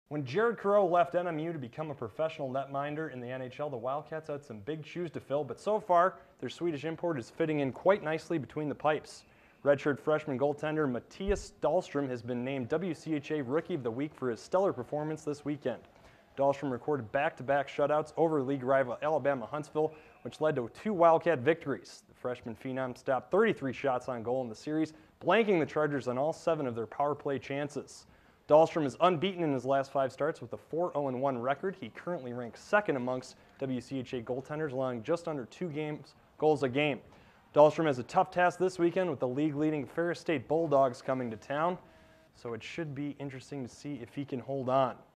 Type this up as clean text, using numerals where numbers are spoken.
When Jared Crow left NMU to become a professional netminder in the NHL, the Wildcats had some big shoes to fill, but so far, their Swedish import is fitting in quite nicely between the pipes. Redshirt freshman goaltender Mattias Dahlstrom has been named WCHA Rookie of the Week for his stellar performance this weekend. Dahlstrom recorded back-to-back shutouts over league rival Alabama Huntsville, which led to 2 Wildcat victories. The freshman phenom stopped 33 shots on goal in the series, blanking the Chargers on all 7 of their power play chances. Dahlstrom is unbeaten in his last 5 starts with a 4-0-1 record. He currently ranks second amongst WCHA goaltenders, allowing just under 2 goals a game. Dahlstrom has a tough task this weekend with the league-leading Ferris State Bulldogs coming to town, so it should be interesting to see if he can hold on.